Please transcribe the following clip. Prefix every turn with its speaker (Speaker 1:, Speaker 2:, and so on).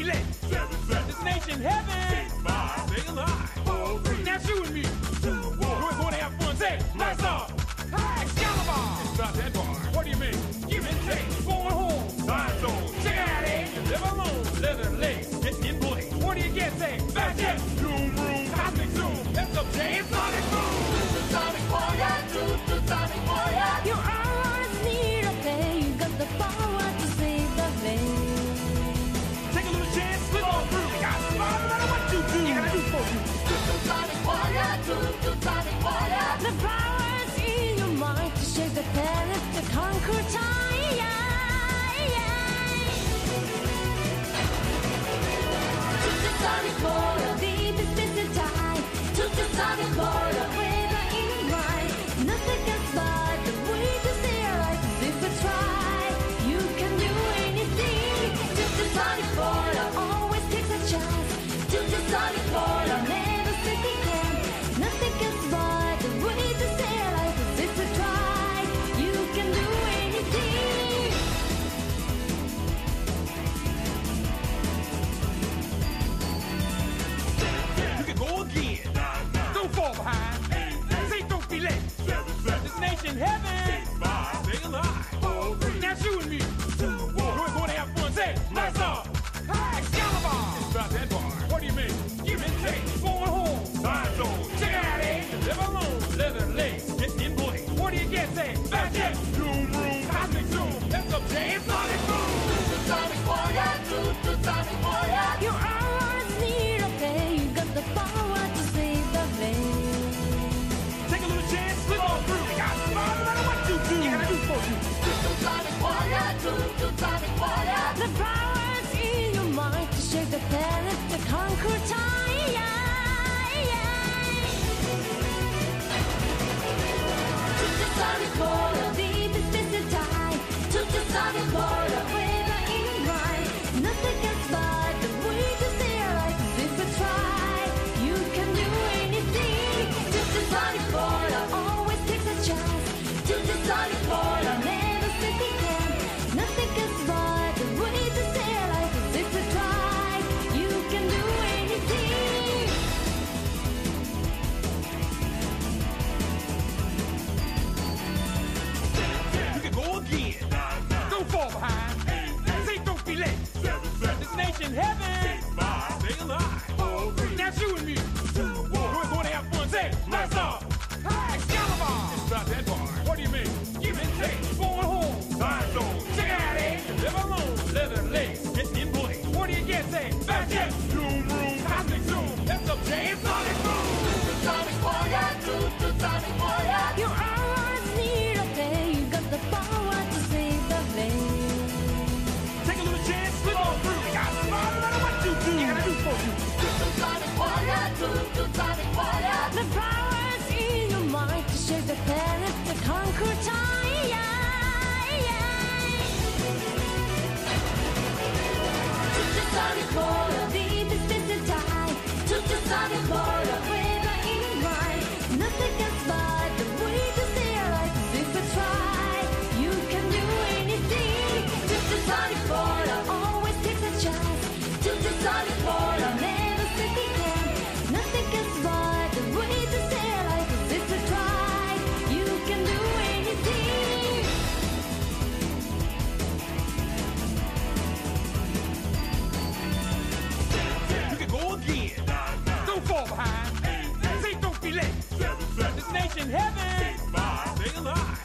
Speaker 1: late. Destination heaven. Stay alive. Now you and me. We're going to have fun. Say, lights off. Excalibur. Stop that bar. What do you mean? Give and take. Going home. Time zone. Check it out, eh? You live alone. Leather legs. Get in place. What do you get? Say, back jet. Zoom room. Cosmic zoom. Let's go, James. Sonic boom. Sonic warrior. Sonic warrior.
Speaker 2: You always need a pay. You got the power to save the day.
Speaker 1: Take a little chance. Slip on through. You got smart no matter what you do. You gotta do for you.
Speaker 3: Sonic warrior. Sonic warrior.
Speaker 2: The power is in your mind to shake the planet, to conquer time.
Speaker 3: Sonic warrior.
Speaker 2: Deep is busy time.
Speaker 3: Sonic warrior.
Speaker 2: Whether in mind, nothing can start the way to stay alive. If we try, you can do anything.
Speaker 3: Sonic warrior.
Speaker 2: Always takes a chance.
Speaker 3: Sonic warrior.
Speaker 2: Never think we can. Nothing can start the way to stay alive. If we try, you can do anything.
Speaker 1: You can go again. Don't fall behind. Say don't be late. Destination heaven. Stay alive. Now you and me. We're going to have fun. Say, lights off. Excalibur. Stop that bar. What do you mean? Give and take. Going home. Time zone. Check it out, eh? You live alone. Leather legs. Get in place. What do you get? Say, back jet. Zoom room. Cosmic zoom. Let's go, James. Sonic boom.
Speaker 3: Sonic warrior. Sonic warrior.
Speaker 2: You always need a pay. You got the power to save the day.
Speaker 1: Take a little chance. Slip on through. You got smart no matter what you do. You gotta do for you.
Speaker 3: Sonic warrior. Sonic warrior.
Speaker 2: The power is in your mind to shake the planet, to conquer time.
Speaker 3: Sonic warrior.
Speaker 2: Deep is busy time.
Speaker 3: Sonic warrior.
Speaker 2: Whether in mind, nothing can start the way to stay alive. If we try, you can do anything.
Speaker 3: Sonic warrior.
Speaker 2: Always takes a chance.
Speaker 3: Sonic warrior.
Speaker 2: Never think we can. Nothing can start the way to stay alive. If we try, you can do anything.
Speaker 1: You can go again. Don't fall behind. Say don't be late. Destination heaven. Stay alive. Now you and me. We're going to have fun. Say, lights off. Excalibur. Stop that bar. What do you mean? Give and take. Going home. Time zone. Check it out, eh? You live alone. Leather legs. Get in place. What do you get? Say, back jet. Zoom room. Cosmic zoom. Let's go, James. Sonic boom.
Speaker 3: Sonic warrior. Sonic warrior.
Speaker 2: You always need a pay. You got the power to save the day.
Speaker 1: Take a little chance. Slip on through. You got smart no matter what you do. You gotta do for you.
Speaker 3: Sonic warrior. Sonic warrior.
Speaker 2: The power is in your mind to shake the planet, to conquer time.
Speaker 3: Sonic warrior.
Speaker 2: Deep is busy time.
Speaker 3: Sonic warrior.
Speaker 2: Whether in mind, nothing can start the way to stay alive. If we try, you can do anything.
Speaker 3: Sonic warrior.
Speaker 2: Always takes a chance.
Speaker 3: Sonic warrior.
Speaker 2: Never think we can. Nothing can start the way to stay alive. If we try, you can do anything.
Speaker 1: You can go again. Don't fall behind. Say don't be late. Destination heaven. Stay alive.